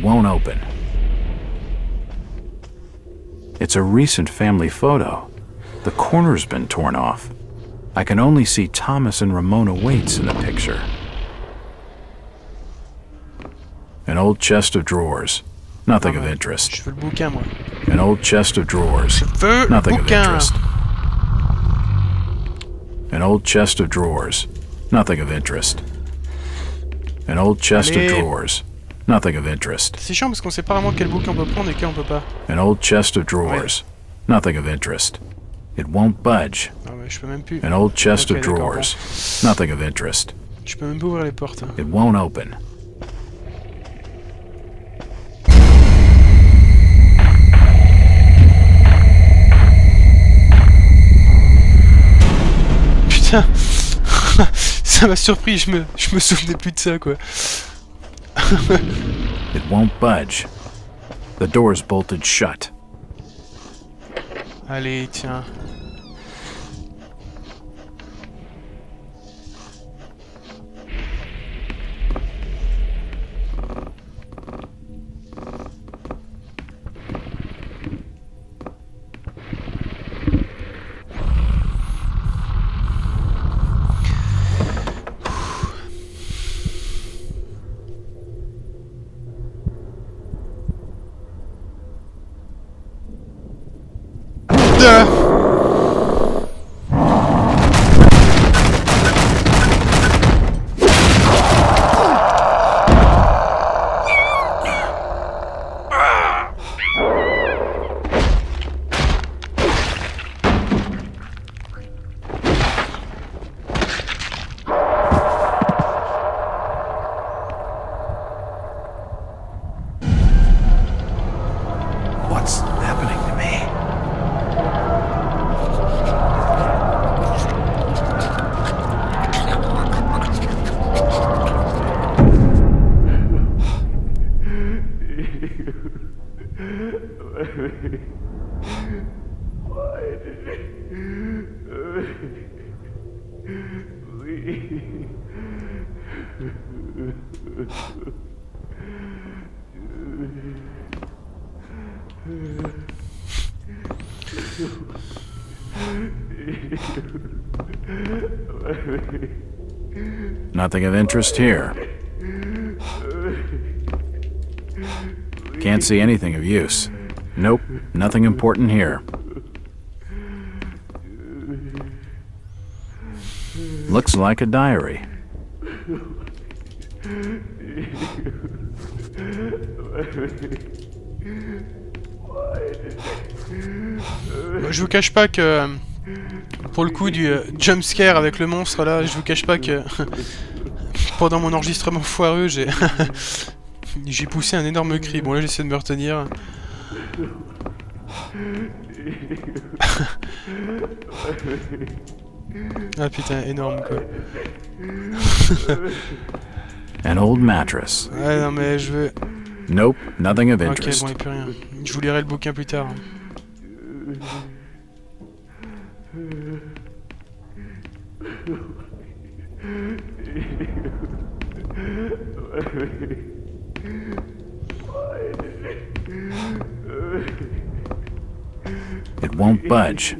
won't open. It's a recent family photo. The corner's been torn off. I can only see Thomas and Ramona Waits in the picture. An old chest of drawers. Nothing of interest. Je veux le bouquin, moi. An old chest of drawers. Je veux Nothing le of bouquin. interest. An old chest of drawers. Nothing of interest. An old chest of Allez. drawers. Nothing of interest. C'est chiant parce qu'on sait pas vraiment quel bouquin on peut prendre et quel on peut pas. An old chest of drawers. Nothing of interest. It won't budge. Ah ouais, je peux même plus. An old chest Ok, of d'accord, drawers. Nothing of interest. Je peux même pas ouvrir les portes. Hein. It won't open. Putain, ça m'a surpris, je me souvenais plus de ça quoi. It won't budge. The door's bolted shut. Allez, tiens. What's happening to me? Nothing of interest here. Can't see anything of use. Nope, nothing important here. Looks like a diary. Je vous cache pas que pour le coup du jumpscare avec le monstre là, je vous cache pas que pendant mon enregistrement foireux, j'ai j'ai poussé un énorme cri. Bon là j'essaie de me retenir. Ah putain, énorme quoi. An old mattress. Ouais non mais je veux... Nope, nothing of Ok interest. bon, y'a plus rien. Je vous lirai le bouquin plus tard. It won't budge.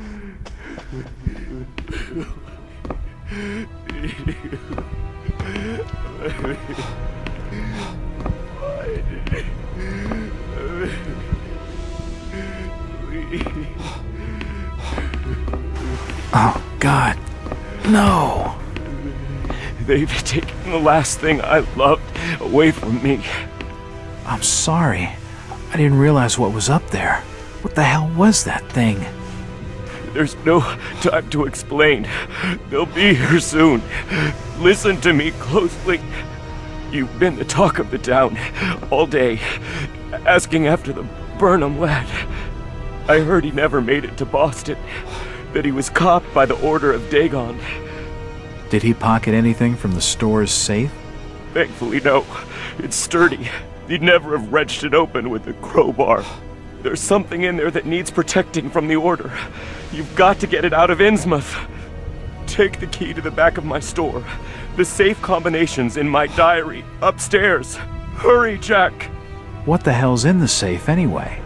Oh, God. No. They've taken the last thing I loved away from me. I'm sorry. I didn't realize what was up there. What the hell was that thing? There's no time to explain. They'll be here soon. Listen to me closely. You've been the talk of the town all day, asking after the Burnham lad. I heard he never made it to Boston, that he was caught by the order of Dagon. Did he pocket anything from the store's safe? Thankfully, no. It's sturdy. He'd never have wrenched it open with a crowbar. There's something in there that needs protecting from the Order. You've got to get it out of Innsmouth. Take the key to the back of my store. The safe combinations in my diary, upstairs. Hurry, Jack! What the hell's in the safe anyway?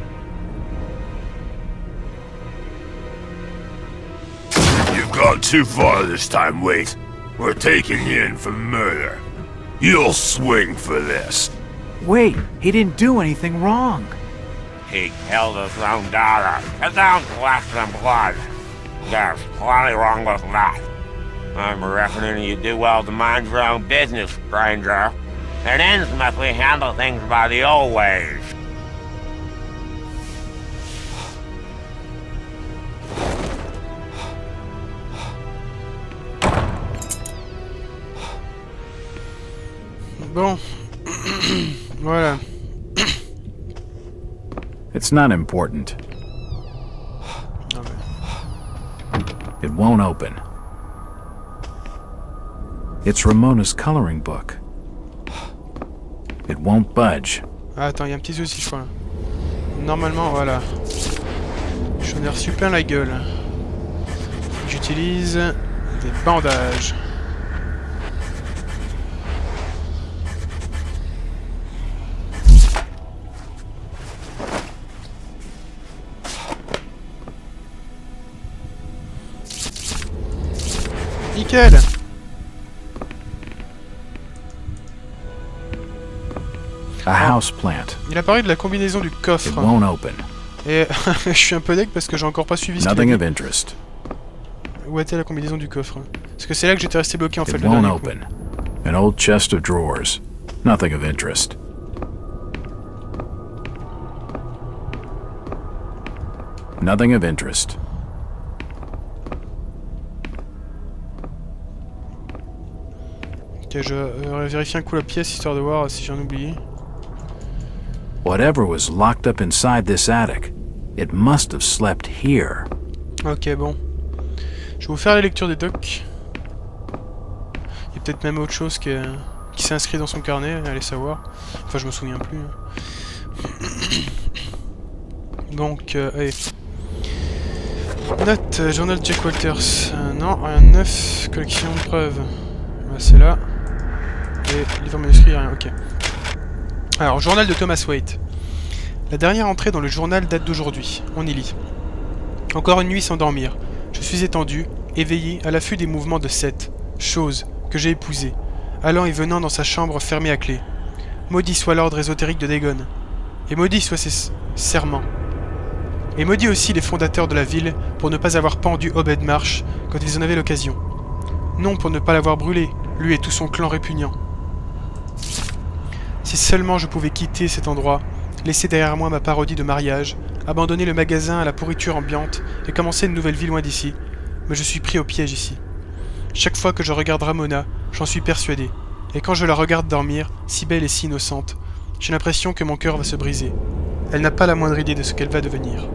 You've gone too far this time, Wait. We're taking you in for murder. You'll swing for this. Wait, he didn't do anything wrong. He killed his own daughter. It sounds less than blood. There's plenty wrong with that. I'm reckoning you do well to mind your own business, stranger. It ends must we handle things by the old ways. Bon. Voilà. It's not important. Non, mais... It won't open. It's Ramona's coloring book. It won't budge. Ah, attends, il y a un petit souci, je crois. Normalement, voilà. J'en ai reçu plein la gueule. J'utilise des bandages. Nickel! A house plant. Il a parlé de la combinaison du It coffre. won't open. Et je suis un peu deg parce que j'ai encore pas suivi ce qu'il a Nothing dit. of interest. Où était la combinaison du coffre? Parce que c'est là que j'étais resté bloqué en fait It le won't dernier coup. open. An old chest of drawers. Nothing of interest. Nothing of interest. Ok, je vérifie un coup la pièce histoire de voir si j'en oublie. Whatever was locked up inside this attic, it must have slept here. Ok, bon. Je vais vous faire la lecture des docs. Il y a peut-être même autre chose qui s'est inscrit dans son carnet, allez savoir. Enfin, je me souviens plus. Donc, allez. Note, journal de Jack Walters. Non, rien de neuf. Collection de preuves. C'est là. Et livre manuscrit, rien, ok. Alors, journal de Thomas Waite. La dernière entrée dans le journal date d'aujourd'hui. On y lit. Encore une nuit sans dormir. Je suis étendu, éveillé, à l'affût des mouvements de Seth, chose que j'ai épousée, allant et venant dans sa chambre fermée à clé. Maudit soit l'ordre ésotérique de Dagon, et maudit soient ses serments. Et maudit aussi les fondateurs de la ville pour ne pas avoir pendu Obed Marsh quand ils en avaient l'occasion. Non pour ne pas l'avoir brûlé, lui et tout son clan répugnant. Si seulement je pouvais quitter cet endroit, laisser derrière moi ma parodie de mariage, abandonner le magasin à la pourriture ambiante et commencer une nouvelle vie loin d'ici, mais je suis pris au piège ici. Chaque fois que je regarde Ramona, j'en suis persuadé, et quand je la regarde dormir, si belle et si innocente, j'ai l'impression que mon cœur va se briser. Elle n'a pas la moindre idée de ce qu'elle va devenir.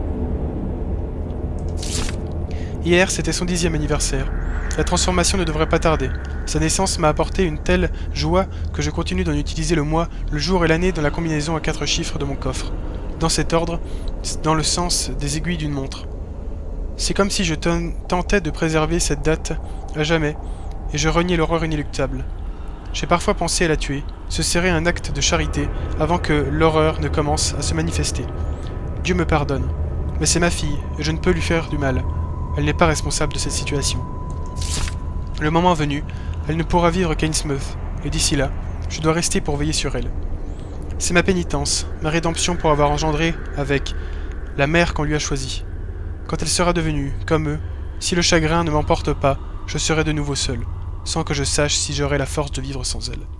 Hier, c'était son 10e anniversaire. La transformation ne devrait pas tarder. Sa naissance m'a apporté une telle joie que je continue d'en utiliser le mois, le jour et l'année dans la combinaison à 4 chiffres de mon coffre. Dans cet ordre, dans le sens des aiguilles d'une montre. C'est comme si je tentais de préserver cette date à jamais, et je reniais l'horreur inéluctable. J'ai parfois pensé à la tuer, ce serait un acte de charité avant que l'horreur ne commence à se manifester. Dieu me pardonne, mais c'est ma fille, et je ne peux lui faire du mal. Elle n'est pas responsable de cette situation. Le moment venu, elle ne pourra vivre qu'à Innsmouth, et d'ici là, je dois rester pour veiller sur elle. C'est ma pénitence, ma rédemption pour avoir engendré avec la mère qu'on lui a choisie. Quand elle sera devenue, comme eux, si le chagrin ne m'emporte pas, je serai de nouveau seul, sans que je sache si j'aurai la force de vivre sans elle.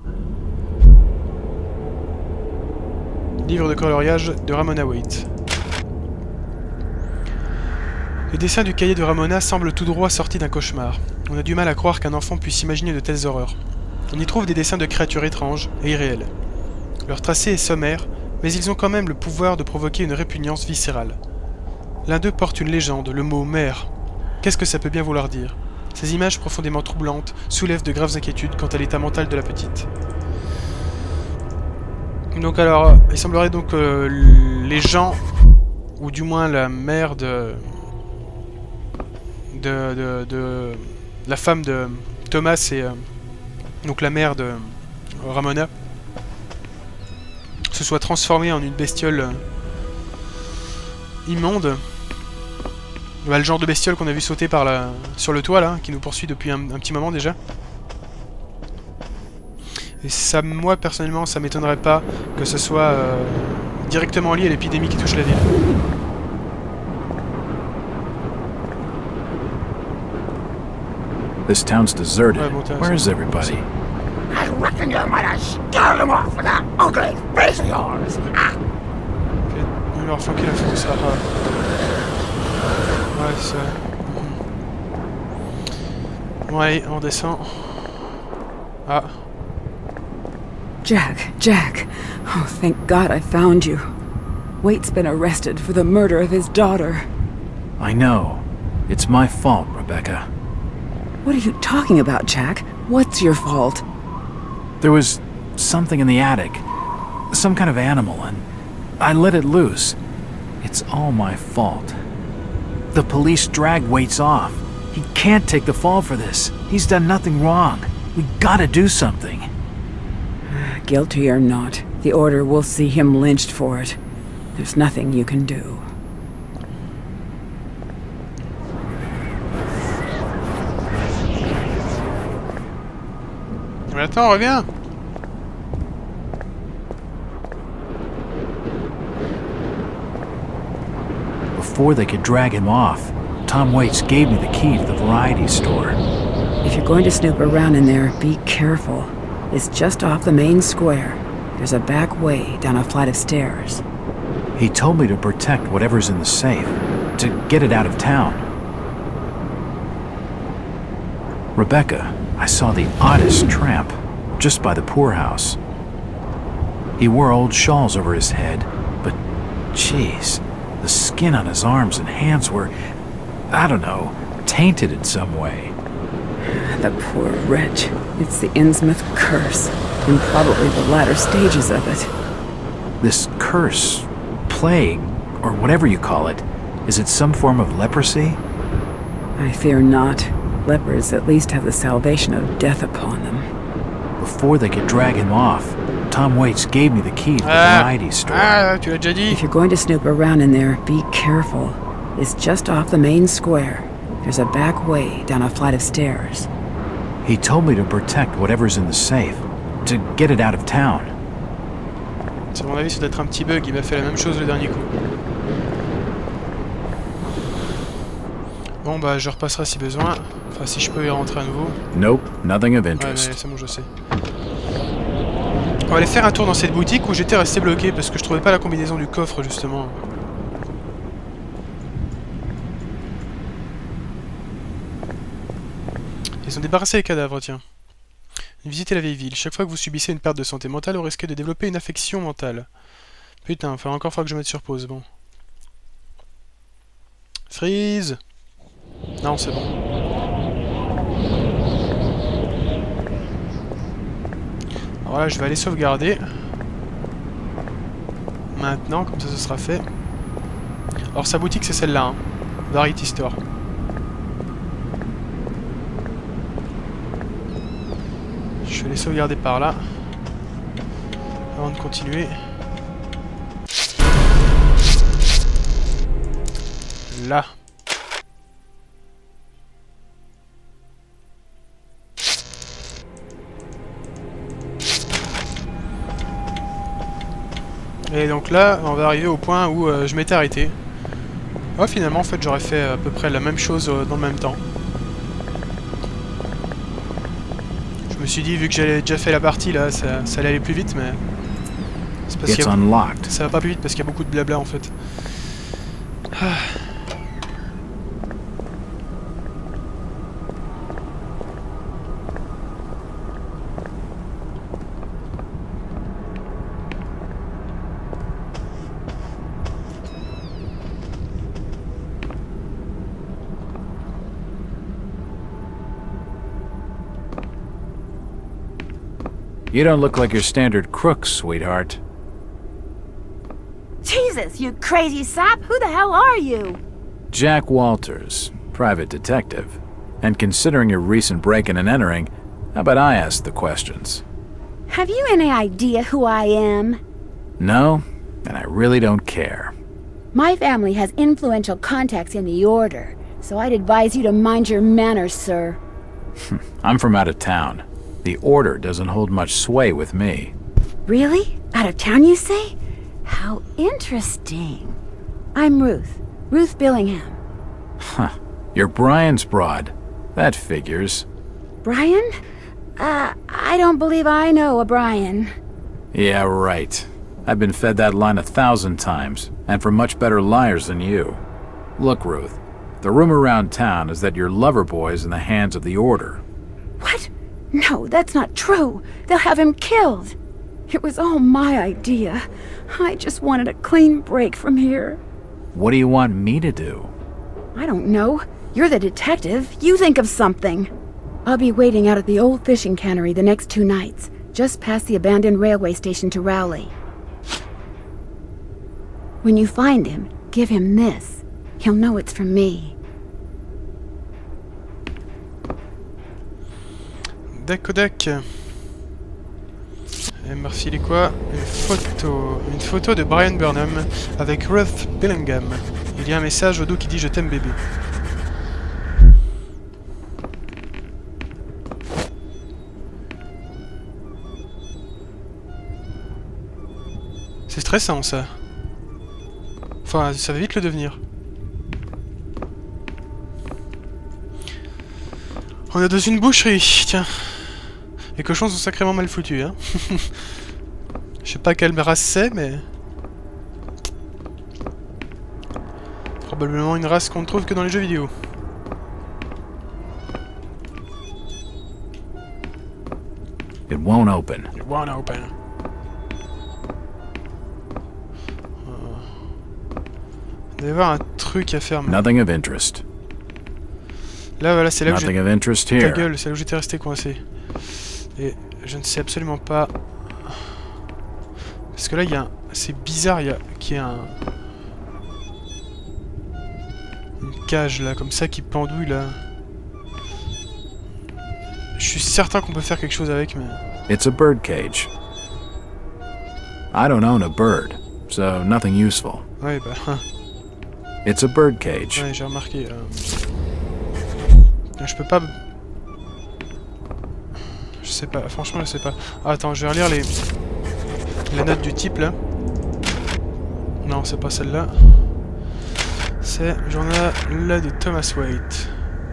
Livre de coloriage de Ramona Waite. Les dessins du cahier de Ramona semblent tout droit sortis d'un cauchemar. On a du mal à croire qu'un enfant puisse imaginer de telles horreurs. On y trouve des dessins de créatures étranges et irréelles. Leur tracé est sommaire, mais ils ont quand même le pouvoir de provoquer une répugnance viscérale. L'un d'eux porte une légende, le mot « mère ». Qu'est-ce que ça peut bien vouloir dire? Ces images profondément troublantes soulèvent de graves inquiétudes quant à l'état mental de la petite. Donc alors, il semblerait donc que les gens, ou du moins la mère de la femme de Thomas et donc la mère de Ramona, se soit transformé en une bestiole immonde. Bah, le genre de bestiole qu'on a vu sauter sur le toit là, qui nous poursuit depuis un petit moment déjà. Et ça, moi personnellement, ça m'étonnerait pas que ce soit directement lié à l'épidémie qui touche la ville. This town's deserted. Ouais, bon, Where's everybody? I reckon you might have scared them off with that ugly face of yours. On va leur flanquer la fonce. Ouais, ça. Ouais, on descend. Ah. Jack. Oh, thank God I found you. Waite's been arrested for the murder of his daughter. I know. It's my fault, Rebecca. What are you talking about, Jack? What's your fault? There was something in the attic. Some kind of animal, and I let it loose. It's all my fault. The police dragged Waits off. He can't take the fall for this. He's done nothing wrong. We gotta do something. Guilty or not, the Order will see him lynched for it. There's nothing you can do. Mais attends, reviens! Before they could drag him off, Tom Waits gave me the key to the variety store. If you're going to snoop around in there, be careful. It's just off the main square. There's a back way down a flight of stairs. He told me to protect whatever's in the safe, to get it out of town. Rebecca, I saw the oddest tramp, just by the poorhouse. He wore old shawls over his head, but, jeez, the skin on his arms and hands were, I don't know, tainted in some way. The poor wretch. It's the Innsmouth curse, and probably the latter stages of it. This curse, plague, or whatever you call it, is it some form of leprosy? I fear not. Lepers at least have the salvation of death upon them. Before they could drag him off, Tom Waits gave me the key to the variety store. Ah, tu l'as déjà dit. If you're going to snoop around in there, be careful. It's just off the main square. There's a back way down a flight of stairs. He told me to protect whatever's in the safe, to get it out of town. À mon avis, ça doit être un petit bug, il m'a fait la même chose le dernier coup. Bon bah je repasserai si besoin, enfin si je peux y rentrer à nouveau. Nope, nothing of Ouais mais interest. c'est bon, je sais. On va aller faire un tour dans cette boutique où j'étais resté bloqué parce que je trouvais pas la combinaison du coffre justement. Ils ont débarrassé les cadavres, tiens. Visitez la vieille ville. Chaque fois que vous subissez une perte de santé mentale, vous risquez de développer une affection mentale. Putain, il encore falloir que je mette sur pause, bon. Freeze! Non, c'est bon. Alors là, je vais aller sauvegarder. Maintenant, comme ça, ce sera fait. Alors, sa boutique, c'est celle-là, hein. Variety Store. Je vais les sauvegarder par là. Avant de continuer. Là. Et donc là, on va arriver au point où je m'étais arrêté. Oh, finalement, en fait, j'aurais fait à peu près la même chose dans le même temps. Je me suis dit, vu que j'avais déjà fait la partie, là, ça allait aller plus vite, mais... C'est parce qu'il y a... Ça va pas plus vite parce qu'il y a beaucoup de blabla, en fait. Ah. You don't look like your standard crook, sweetheart. Jesus, you crazy sap! Who the hell are you? Jack Walters, private detective. And considering your recent break-in and entering, how about I ask the questions? Have you any idea who I am? No, and I really don't care. My family has influential contacts in the Order, so I'd advise you to mind your manners, sir. I'm from out of town. The Order doesn't hold much sway with me. Really? Out of town, you say? How interesting. I'm Ruth. Ruth Billingham. Huh. You're Brian's broad. That figures. Brian? I don't believe I know a Brian. Yeah, right. I've been fed that line 1,000 times, and from much better liars than you. Look, Ruth, the rumor around town is that your lover boy's in the hands of the Order. What? No, that's not true. They'll have him killed. It was all my idea. I just wanted a clean break from here. What do you want me to do? I don't know. You're the detective. You think of something. I'll be waiting out at the old fishing cannery the next 2 nights, just past the abandoned railway station to Rowley. When you find him, give him this. He'll know it's from me. Dac. Et me refiler quoi? Une photo de Brian Burnham avec Ruth Billingham. Il y a un message au dos qui dit « Je t'aime bébé ». C'est stressant ça. Enfin, ça va vite le devenir. On est dans une boucherie, tiens. Les cochons sont sacrément mal foutus, hein. Je sais pas quelle race c'est, mais... Probablement une race qu'on ne trouve que dans les jeux vidéo. It won't open. It won't open. Il doit y avoir un truc à faire. Nothing of interest. Là, voilà, c'est là où Nothing of interest Ta here. gueule, c'est là où j'étais resté coincé. Et je ne sais absolument pas... Parce que là, il y a un... C'est bizarre, qu'il y a une cage, là, comme ça, qui pendouille, là. Je suis certain qu'on peut faire quelque chose avec, mais... It's a bird cage. I don't own a bird, so nothing useful. Ouais, bah... It's a bird cage. Ouais, j'ai remarqué. Je peux pas... Je sais pas, franchement, je sais pas. Ah, attends, je vais relire les notes du type, là. Non, c'est pas celle-là. C'est le journal là de Thomas Waite.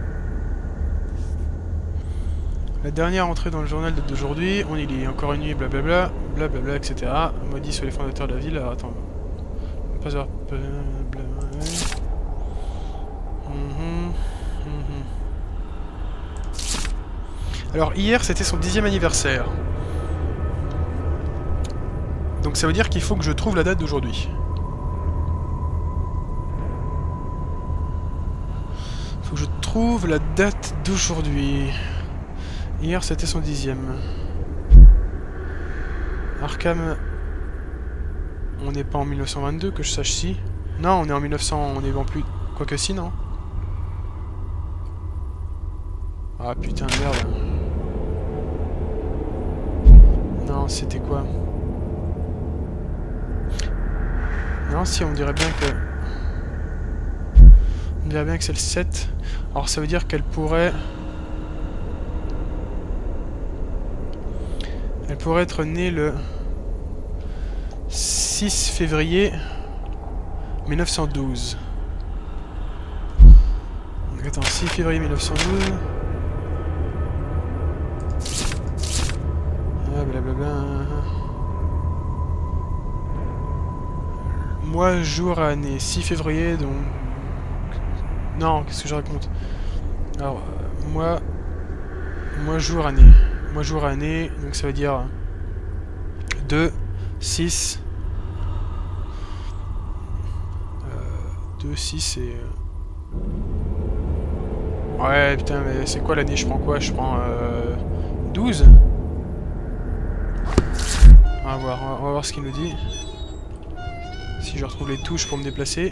La dernière entrée dans le journal date d'aujourd'hui. On y lit encore une nuit, blablabla, blablabla, etc. Maudit sur les fondateurs de la ville. Alors, attends. Pas avoir... Alors hier c'était son 10e anniversaire. Donc ça veut dire qu'il faut que je trouve la date d'aujourd'hui. Faut que je trouve la date d'aujourd'hui. Hier c'était son 10e. Arkham... On n'est pas en 1922 que je sache si. Non, on est en 1900, on est en plus... Quoique si, non. Ah putain de merde. Non, c'était quoi? Non, si, on dirait bien que... On dirait bien que c'est le 7. Alors ça veut dire qu'elle pourrait... Elle pourrait être née le 6 février 1912. Donc attends, 6 février 1912... Blablabla. Mois, jour, année. 6 février, donc... Non, qu'est-ce que je raconte? Alors, mois, jour, année. Mois, jour, année, donc ça veut dire... 2, 6... 2, 6 et... Ouais, putain, mais c'est quoi l'année? Je prends quoi? Je prends... 12? On va voir ce qu'il nous dit. Si je retrouve les touches pour me déplacer.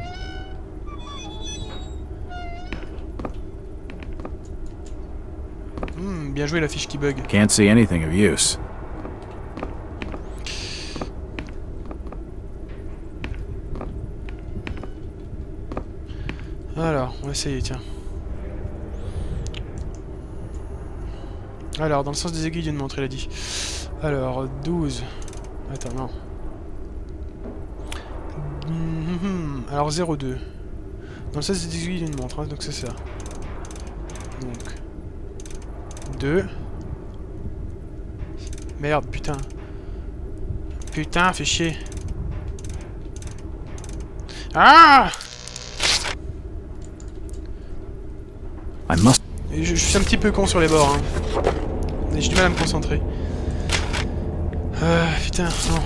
Bien joué la fiche qui bug. Can't see anything of use. Alors, on va essayer, tiens. Alors, dans le sens des aiguilles d'une montre, il a dit. Alors, 12. Attends, non. Alors, 0,2. Dans le sens des aiguilles d'une montre, hein, donc c'est ça. Donc. 2. Merde, putain. Putain, fais chier. Ah! Je suis un petit peu con sur les bords, hein. J'ai du mal à me concentrer. Putain, non.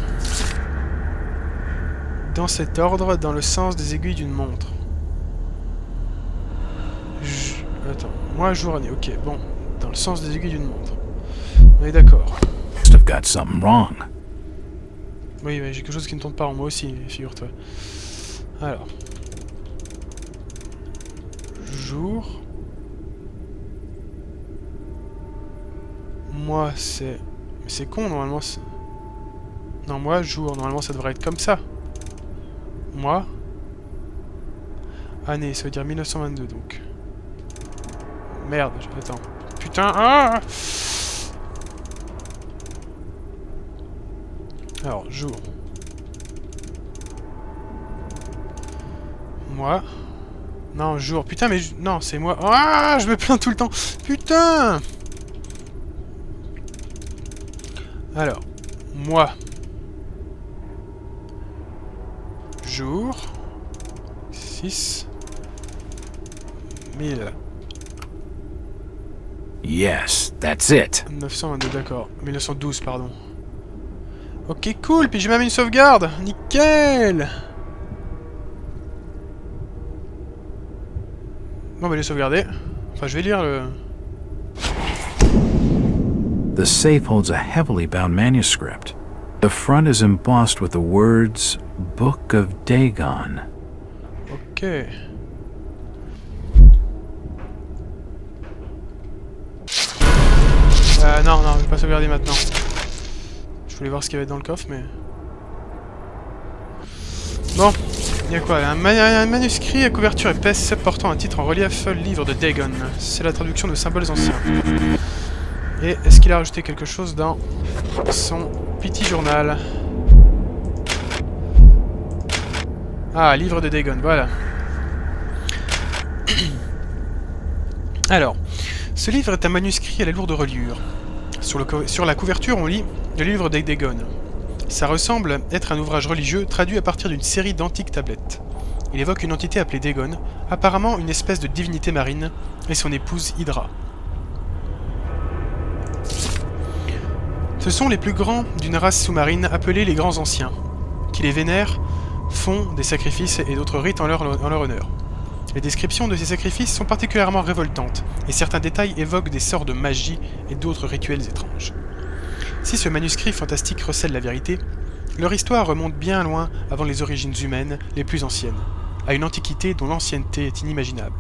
Dans cet ordre, dans le sens des aiguilles d'une montre. Attends, moi jour année, ok, bon. Dans le sens des aiguilles d'une montre. On est d'accord. Oui, mais j'ai quelque chose qui ne tourne pas en moi aussi, figure-toi. Alors. Jour. Moi, c'est... Mais c'est con, normalement. Non, moi, jour. Normalement, ça devrait être comme ça. Moi. Année, ça veut dire 1922, donc. Merde, attends. Putain, ah! Alors, jour. Moi. Non, jour. Putain, mais... Non, c'est moi. Ah, je me plains tout le temps. Putain! Alors, moi. Jour. 6. 1000. Yes, that's it. 922, d'accord. 1912, pardon. Ok, cool. Puis j'ai même une sauvegarde. Nickel. Bon, bah, je vais sauvegarder. Enfin, je vais lire le... The safe holds a heavily bound manuscript. The front is embossed with the words Book of Dagon. Ok. Non, je vais pas sauvegarder maintenant. Je voulais voir ce qu'il y avait dans le coffre, mais... Bon, il y a quoi? Un manuscrit à couverture épaisse portant un titre en relief, livre de Dagon. C'est la traduction de symboles anciens. Et est-ce qu'il a rajouté quelque chose dans son petit journal? Ah, livre de Dagon, voilà. Alors, ce livre est un manuscrit à la lourde reliure. Sur la couverture, on lit le livre de Dagon. Ça ressemble être un ouvrage religieux traduit à partir d'une série d'antiques tablettes. Il évoque une entité appelée Dagon, apparemment une espèce de divinité marine, et son épouse Hydra. Ce sont les plus grands d'une race sous-marine appelée les Grands Anciens, qui les vénèrent, font des sacrifices et d'autres rites en leur honneur. Les descriptions de ces sacrifices sont particulièrement révoltantes, et certains détails évoquent des sorts de magie et d'autres rituels étranges. Si ce manuscrit fantastique recèle la vérité, leur histoire remonte bien loin avant les origines humaines les plus anciennes, à une antiquité dont l'ancienneté est inimaginable.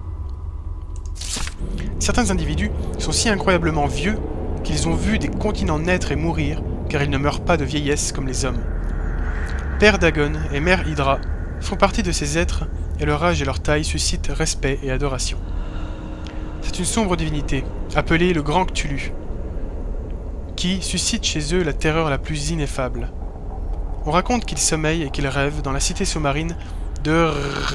Certains individus sont si incroyablement vieux qu'ils ont vu des continents naître et mourir, car ils ne meurent pas de vieillesse comme les hommes. Père Dagon et Mère Hydra font partie de ces êtres, et leur âge et leur taille suscitent respect et adoration. C'est une sombre divinité, appelée le Grand Cthulhu, qui suscite chez eux la terreur la plus ineffable. On raconte qu'ils sommeillent et qu'ils rêvent dans la cité sous-marine de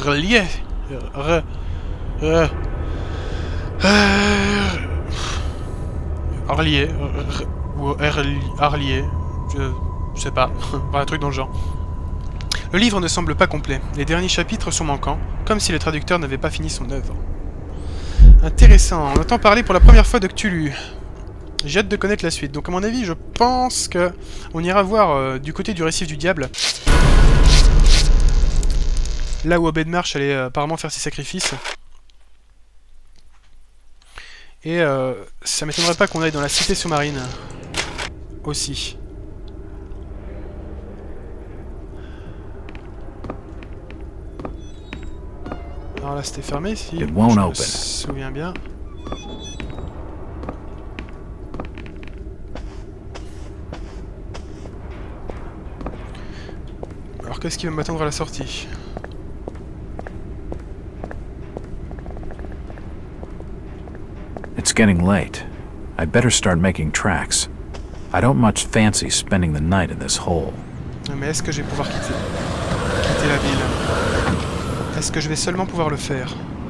Arlier, je sais pas, un truc dans le genre. Le livre ne semble pas complet, les derniers chapitres sont manquants, comme si le traducteur n'avait pas fini son œuvre. Intéressant, on entend parler pour la première fois de Cthulhu. J'ai hâte de connaître la suite, donc à mon avis, je pense que on ira voir du côté du récif du diable. Là où Obed Marsh allait apparemment faire ses sacrifices. Et ça m'étonnerait pas qu'on aille dans la cité sous-marine aussi. Alors là c'était fermé ici, je me souviens bien. Alors qu'est-ce qui va m'attendre à la sortie? getting late. I'd better start making tracks. I don't much fancy spending the night in this hole. Mais est-ce que je vais pouvoir quitter la ville? Est-ce que je vais seulement pouvoir le faire?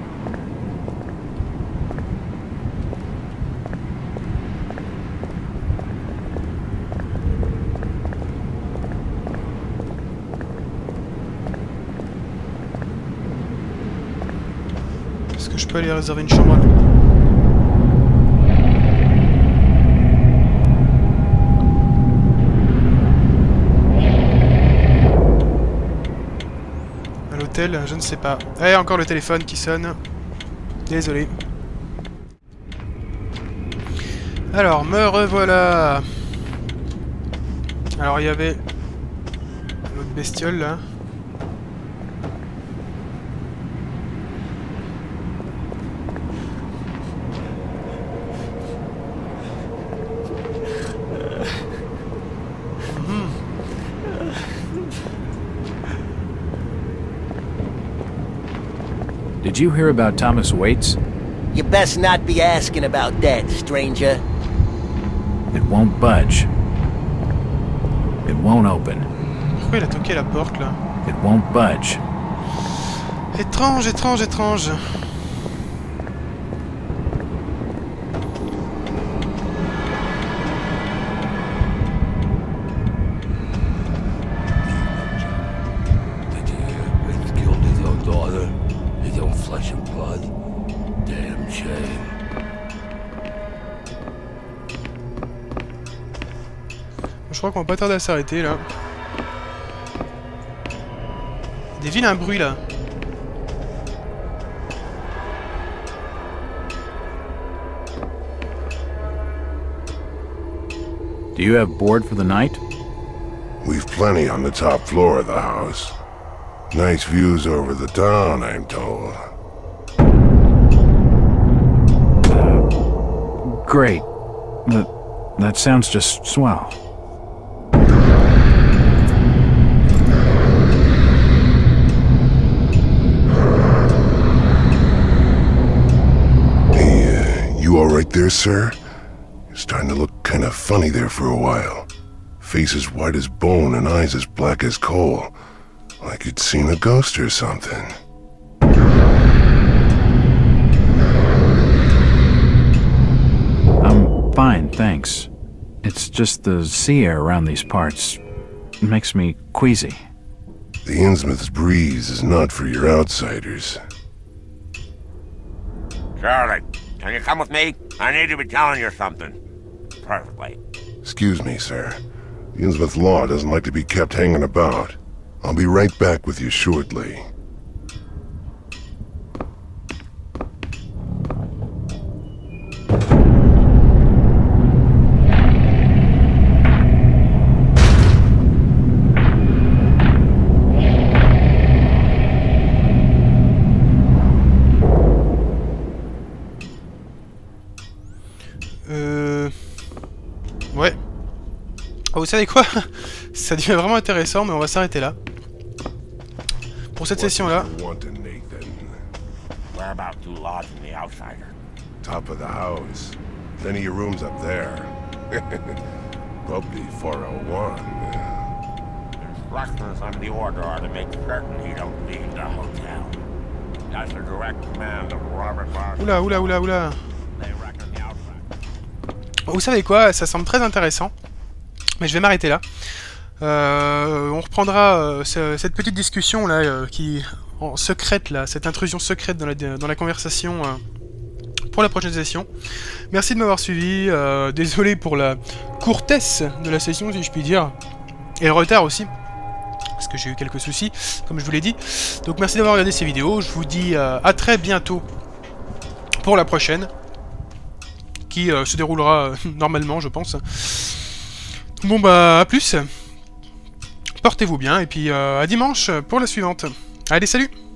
Est-ce que je peux aller réserver une chambre? À l'hôtel, je ne sais pas. Eh, encore le téléphone qui sonne. Désolé. Alors, me revoilà. Alors, il y avait l'autre bestiole là. Did you hear about Thomas Waits? You best not be asking about that, stranger. It won't budge. It won't open. Pourquoi il a toqué à la porte là? It won't budge. Étrange, étrange, étrange. Je crois qu'on va pas tarder à s'arrêter là. Des vilains bruits là. Do you have board for the night? We've plenty on the top floor of the house. Nice views over the town, I'm told. Great. That sounds just swell. Hey, you all right there, sir? You're starting to look kind of funny there for a while. Face as white as bone and eyes as black as coal. Like you'd seen a ghost or something. I'm fine, thanks. It's just the sea air around these parts. It makes me queasy. The Innsmouth's breeze is not for your outsiders. Charlie, can you come with me? I need to be telling you something. Perfectly. Excuse me, sir. The Innsmouth law doesn't like to be kept hanging about. I'll be right back with you shortly. Ouais. Oh, vous savez quoi? Ça devient vraiment intéressant, mais on va s'arrêter là. Pour cette session-là. We're about to lodge in the outsider. Top of the house. Plenty of rooms up there. Probably 401. Instructions on the order are to make certain he don't leave the hotel. That's the direct command of Robert Barker. Oula, oula, oula, oula. They reckon the outsider. Vous savez quoi? Ça semble très intéressant. Mais je vais m'arrêter là. On reprendra cette petite discussion là, qui en secrète là, cette intrusion secrète dans la conversation pour la prochaine session. Merci de m'avoir suivi. Désolé pour la courtesse de la session, si je puis dire, et le retard aussi, parce que j'ai eu quelques soucis, comme je vous l'ai dit. Donc merci d'avoir regardé ces vidéos. Je vous dis à très bientôt pour la prochaine, qui se déroulera normalement, je pense. Bon bah à plus, portez-vous bien et puis à dimanche pour la suivante. Allez, salut!